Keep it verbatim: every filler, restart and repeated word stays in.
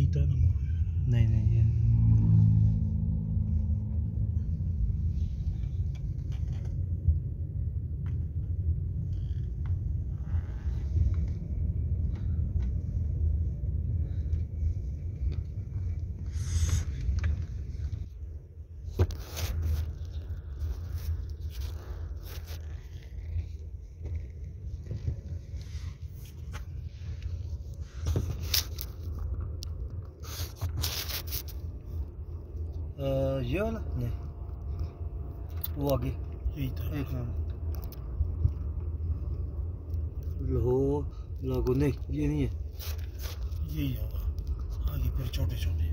सीधा ना मोड़। नहीं नहीं ये आ, ये वाला नहीं, वो आगे यही था। एक लो लागू नहीं, ये नहीं है, यही होगा आगे फिर छोटे छोटे।